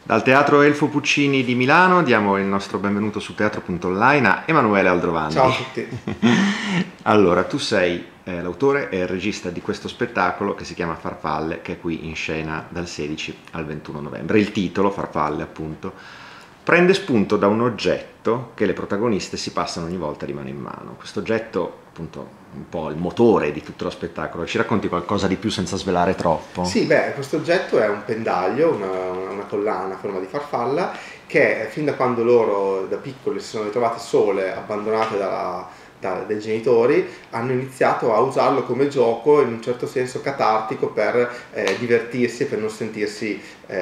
Dal Teatro Elfo Puccini di Milano diamo il nostro benvenuto su teatro.online a Emanuele Aldrovandi. Ciao a tutti. Allora, tu sei l'autore e il regista di questo spettacolo che si chiama Farfalle, che è qui in scena dal 16 al 21 novembre. Il titolo, Farfalle appunto, prende spunto da un oggetto che le protagoniste si passano ogni volta di mano in mano. Questo oggetto, appunto, un po' il motore di tutto lo spettacolo. Ci racconti qualcosa di più senza svelare troppo? Sì, questo oggetto è un pendaglio, una collana a forma di farfalla che fin da quando loro da piccoli si sono ritrovate sole, abbandonate dai genitori, hanno iniziato a usarlo come gioco in un certo senso catartico per divertirsi e per non sentirsi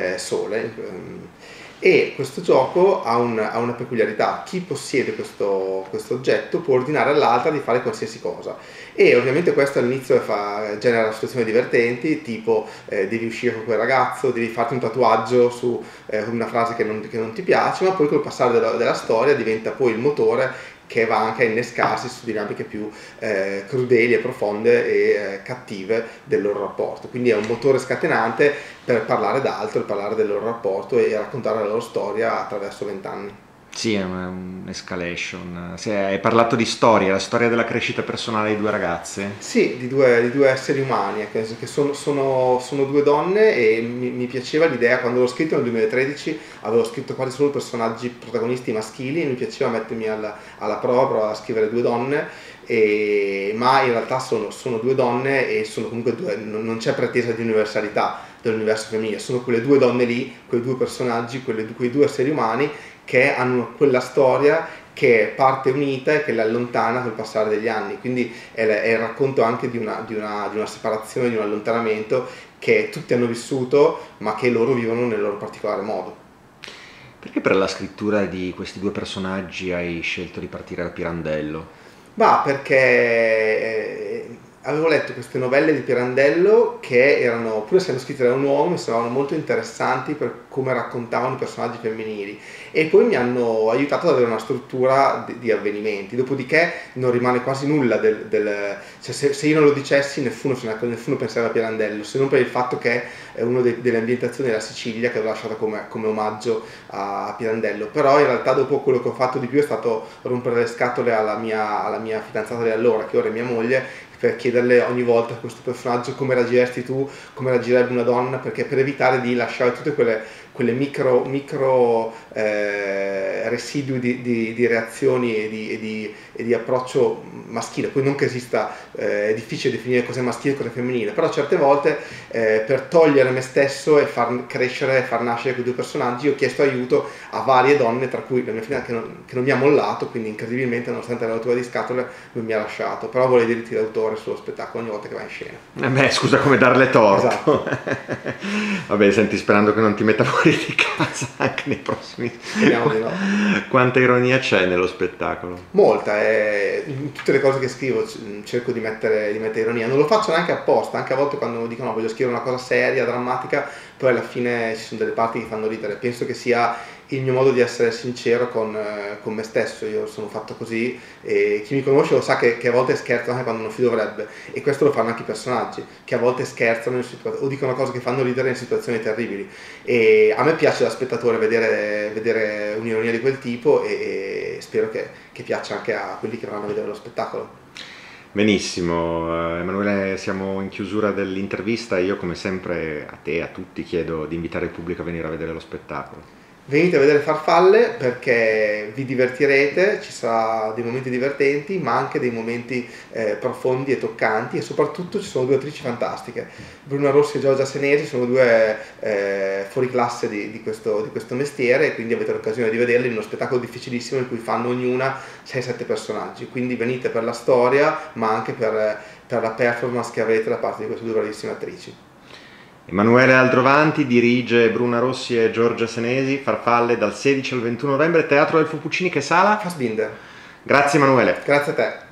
sole. E questo gioco ha una peculiarità: chi possiede questo oggetto può ordinare all'altra di fare qualsiasi cosa, e ovviamente questo all'inizio genera situazioni divertenti, tipo devi uscire con quel ragazzo, devi farti un tatuaggio su una frase che non ti piace, ma poi col passare della storia diventa poi il motore che va anche a innescarsi su dinamiche più crudeli e profonde e cattive del loro rapporto. Quindi è un motore scatenante per parlare d'altro, per parlare del loro rapporto e raccontare la loro storia attraverso 20 anni. Sì, è un'escalation. Hai parlato di storia, la storia della crescita personale di due ragazze? Sì, di due esseri umani, che sono due donne, e mi piaceva l'idea. Quando l'ho scritto nel 2013 avevo scritto quasi solo personaggi protagonisti maschili e mi piaceva mettermi alla prova a scrivere due donne, ma in realtà sono due donne e sono comunque due, non c'è pretesa di universalità dell'universo femminile, sono quelle due donne lì, quei due personaggi, quei due esseri umani che hanno quella storia che è parte unita e che le allontana col passare degli anni. Quindi è il racconto anche di una separazione, di un allontanamento che tutti hanno vissuto, ma che loro vivono nel loro particolare modo. Perché per la scrittura di questi due personaggi hai scelto di partire da Pirandello? Perché avevo letto queste novelle di Pirandello che erano, pur essendo scritte da un uomo, mi sembravano molto interessanti per come raccontavano i personaggi femminili, e poi mi hanno aiutato ad avere una struttura di avvenimenti. Dopodiché non rimane quasi nulla cioè se io non lo dicessi nessuno pensava a Pirandello, se non per il fatto che è una delle ambientazioni della Sicilia che ho lasciato come omaggio a Pirandello. Però in realtà dopo quello che ho fatto di più è stato rompere le scatole alla mia fidanzata di allora, che ora è mia moglie, per chiederle ogni volta a questo personaggio come reagiresti tu, come reagirebbe una donna, perché per evitare di lasciare tutte quelle micro residui di reazioni e di approccio maschile. Poi non che esista, è difficile definire cos'è maschile e cos'è femminile, però certe volte per togliere me stesso e far crescere e far nascere quei due personaggi ho chiesto aiuto a varie donne, tra cui la mia fidanzata che non mi ha mollato, quindi incredibilmente nonostante la rottura di scatole non mi ha lasciato, però vuole i diritti d'autore sullo spettacolo ogni volta che va in scena. Scusa, come darle torto. Esatto. Vabbè, senti, sperando che non ti metta fuori di casa anche nei prossimi. Speriamo di no. Quanta ironia c'è nello spettacolo? Molta, in tutte le cose che scrivo cerco di mettere ironia. Non lo faccio neanche apposta, anche a volte quando mi dicono no, voglio scrivere una cosa seria, drammatica, poi alla fine ci sono delle parti che fanno ridere. Penso che sia il mio modo di essere sincero con me stesso. Io sono fatto così, e chi mi conosce lo sa che a volte scherzo anche quando non si dovrebbe, e questo lo fanno anche i personaggi, che a volte scherzano o dicono cose che fanno ridere in situazioni terribili, e a me piace da spettatore vedere un'ironia di quel tipo, e spero che piaccia anche a quelli che vanno a vedere lo spettacolo. Benissimo, Emanuele, siamo in chiusura dell'intervista. Io come sempre a te e a tutti chiedo di invitare il pubblico a venire a vedere lo spettacolo. Venite a vedere Farfalle perché vi divertirete, ci saranno dei momenti divertenti ma anche dei momenti profondi e toccanti, e soprattutto ci sono due attrici fantastiche. Bruna Rossi e Giorgia Senesi sono due fuoriclasse di questo mestiere, e quindi avete l'occasione di vederle in uno spettacolo difficilissimo in cui fanno ognuna 6-7 personaggi. Quindi venite per la storia ma anche per la performance che avrete da parte di queste due bravissime attrici. Emanuele Aldrovandi dirige Bruna Rossi e Giorgia Senesi, Farfalle dal 16 al 21 novembre, Teatro Elfo Puccini, che sala? Fassbinder. Grazie Emanuele. Grazie a te.